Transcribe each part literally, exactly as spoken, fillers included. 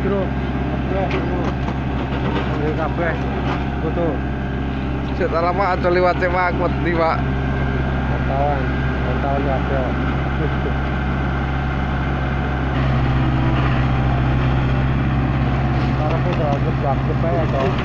Bro. Kabeh kabeh. Foto. Cek lama aja liwat cek Pak wedi, Pak. Wartawan, wartawan ada. Para putra gebak gebak ya toh.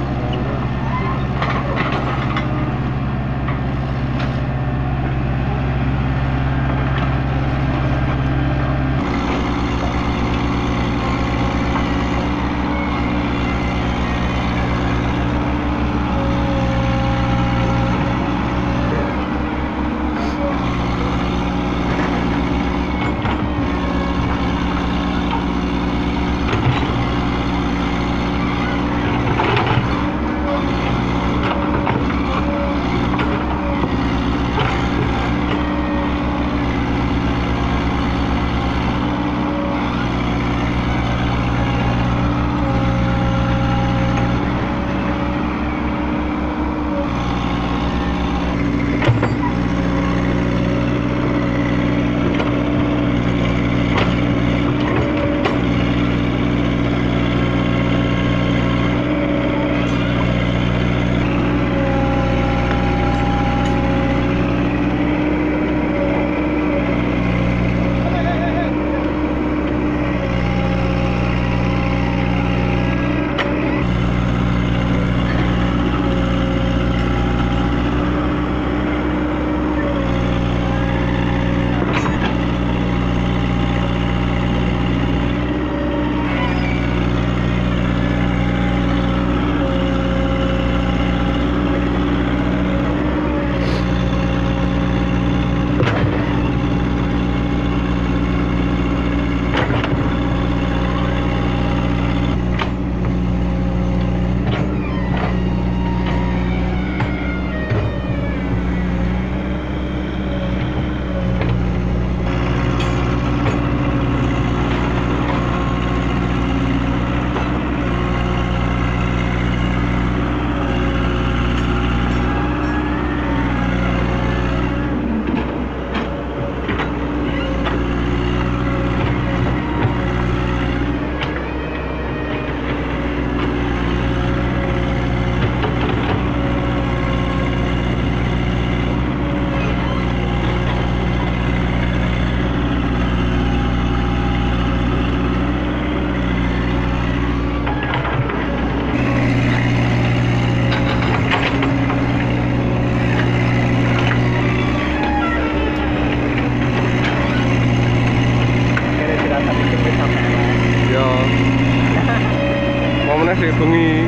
Di bengi.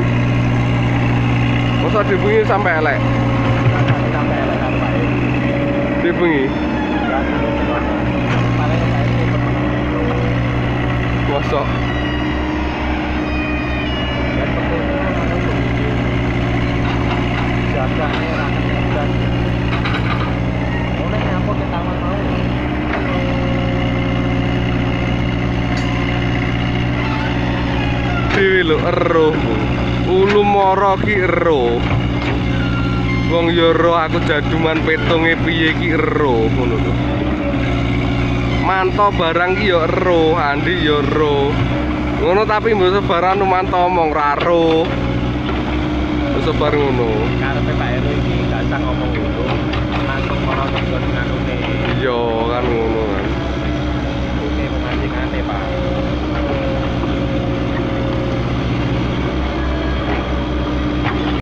Masa di bengi sampai elek? Sampai elek apa ya? Di bengi. Masa? Jaganya rasanya dan mulai nyampe ke taman mau. Dewi lho ero. Ulu moro ki ero. Wong yo ero aku jaduman petunge piye ki ero ngono lho. Manto barang ki yo ero, Andi yo ero. Ngono tapi mbok sebaran manto omong ra ero. Sebar ngono. Karepe Pak Heru iki gak usah ngomong.